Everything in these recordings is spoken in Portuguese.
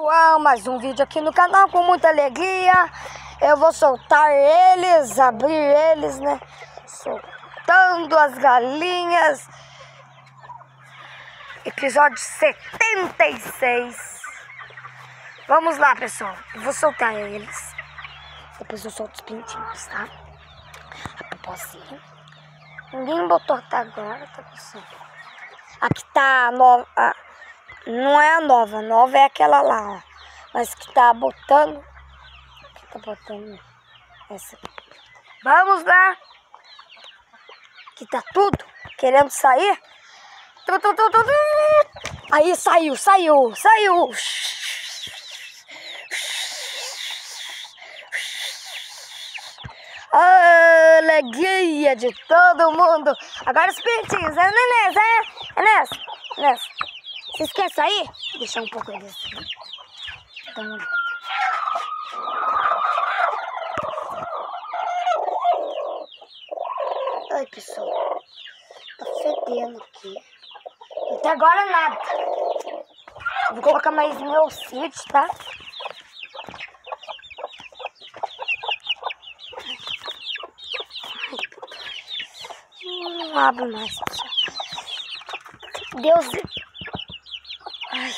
pessoal, mais um vídeo aqui no canal com muita alegria. Eu vou soltar eles, abrir eles, né? Soltando as galinhas. Episódio 76. Vamos lá, pessoal. Eu vou soltar eles. Depois eu solto os pintinhos, tá? A popozinha. Ninguém botou até agora, tá, pessoal? Aqui tá a nova. Não é a nova é aquela lá, ó. Mas que tá botando. Que tá botando essa aqui. Vamos lá. Que tá tudo querendo sair. Aí saiu. Alegria de todo mundo. Agora os pintinhos. É, Nenés. Vocês querem sair? Vou deixar um pouco eles. Então, ai, pessoal. Tá fedendo aqui. Até agora nada. Vou colocar mais meu sítio, tá? Não abre mais, pessoal. Deus. Ai.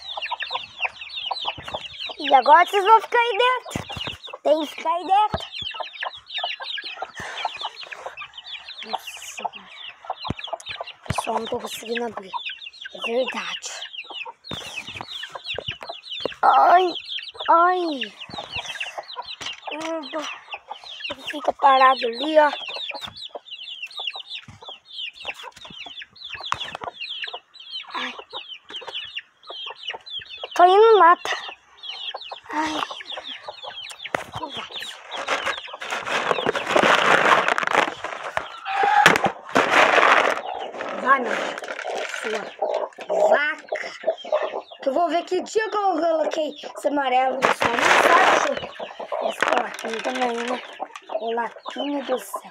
E agora vocês vão ficar aí dentro. Tem que ficar aí dentro. Nossa. Pessoal, não tô conseguindo abrir. É verdade. Ai. Ele fica parado ali, ó. Ai. Tô indo mata. Ai. Vai, meu sua vaca. Que eu vou ver que dia que eu coloquei esse amarelo no sol. Não sabe, esse colaquinho também, né? Colaquinho do céu.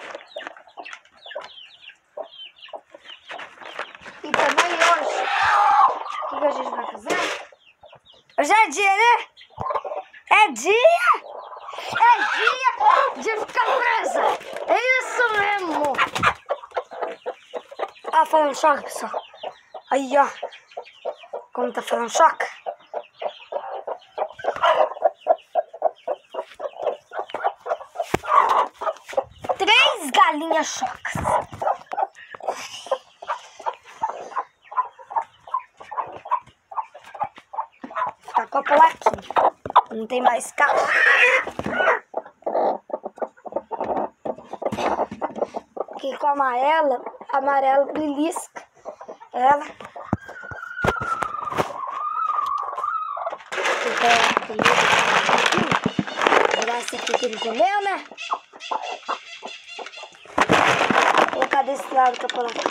E também hoje, o que a gente vai fazer? Hoje é dia, né? É dia de ficar presa. É isso mesmo. Ah, falando choque, pessoal. Aí, ó. Como tá falando choque. Três galinhas chocas. Tá com a plaquinha. Não tem mais carro. Aqui com a amarela belisca. Ela. Pegar esse aqui que ele comeu, né? Vou colocar desse lado pra colocar.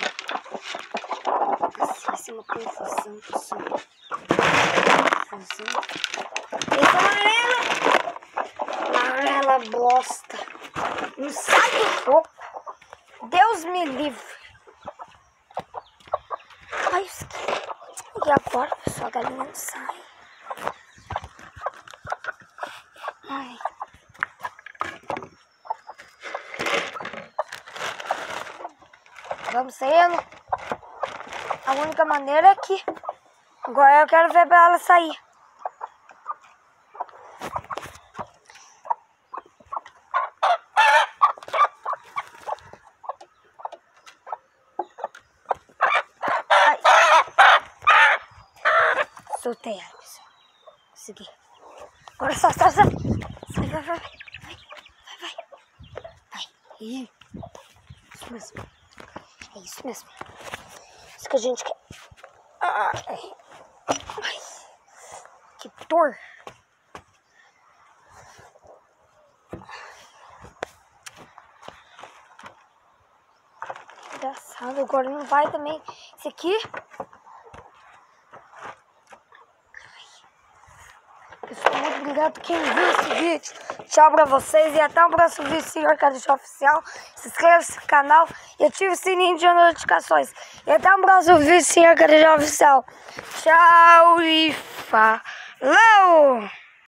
Vai ser uma confusão, pessoal. Essa amarela bosta. Não sai do fogo. Deus me livre. Ai, e agora, pessoal, a galinha não sai. Ai. Vamos saindo. A única maneira é que agora eu quero ver pra ela sair. Ai. Soltei ela, pessoal. Consegui. Agora sai. Vai. Isso mesmo. É isso mesmo. Isso que a gente quer. Ai. Que dor. Engraçado, agora não vai também. Esse aqui. Pessoal, muito obrigado por quem viu esse vídeo. Tchau pra vocês e até o próximo vídeo, Senhor Cadeixão Oficial. Se inscreva no canal e ative o sininho de notificações. E até o próximo vídeo, Senhor Cadeixão Oficial. Tchau e Falou!